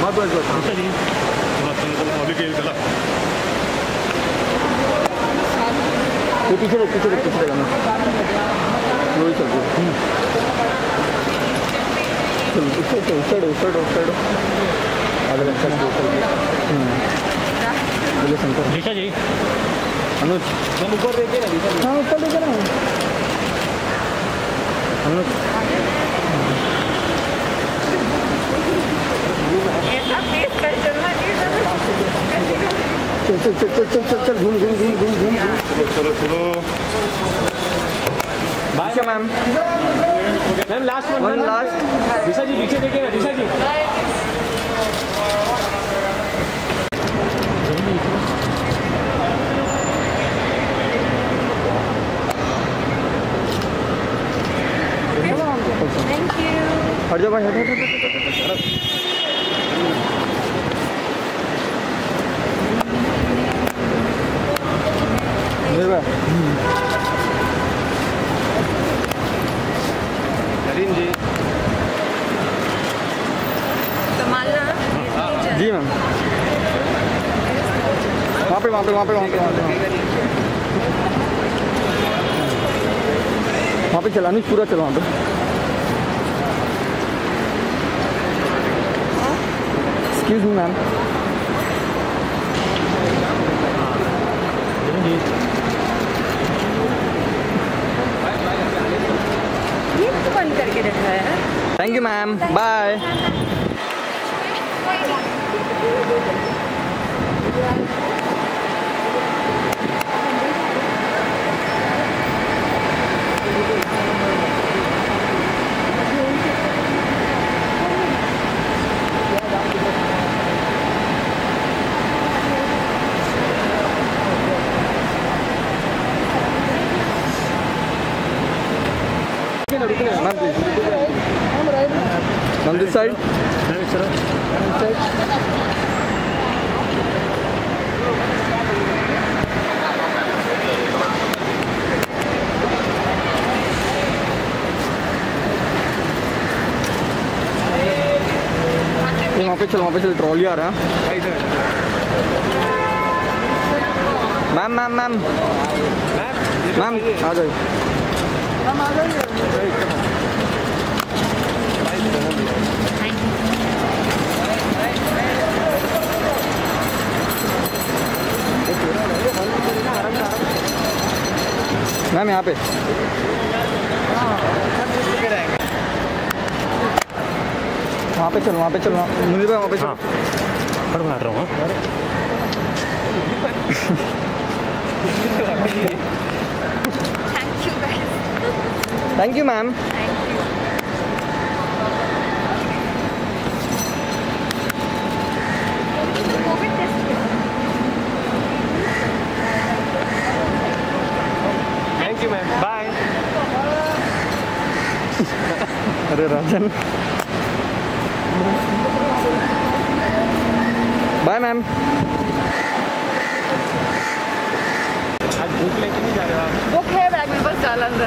बस बस बस ये पीछे देख ना वही चल चल उस साइड आगे बोले शंकर ऋषा जी अनुज मैम ऊपर देखे ना हाँ ऊपर देखे ना अनुज चल घूम चलो bye ma'am last one last Disha ji पीछे देखिए दिशा जी थैंक यू। हट जाओ भाई हट करीम जी संभालना जी मैम वहाँ पे चलानी पूरा चलो वहाँ पे एक्सक्यूज मी मैम ये तो बंद करके रखा है। Thank you ma'am bye on this side वहाँ पे चलो ट्रॉली आ रहा है मैम आ जाइए मैम यहाँ पे वहाँ पे चलो मुझे वहाँ पे चलो फट मार रहा हूँ thank you ma'am thank you ma'am bye अरे राजन बाय मैम आज बुक लेके नहीं जा रहे हो आप बुक है बैग में बस डाला अंदर।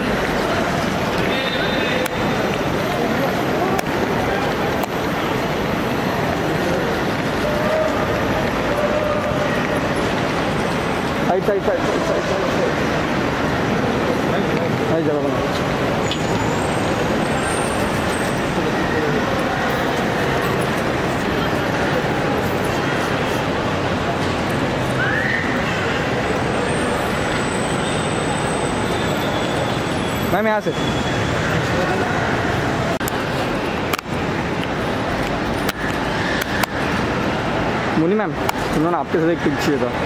साइड जगह बना मैम यहाँ से मुनी मैम उन्होंने आपके साथ एक पिक चाहिए था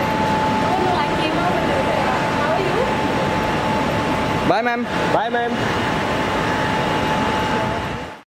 बाय मैम बाय मैम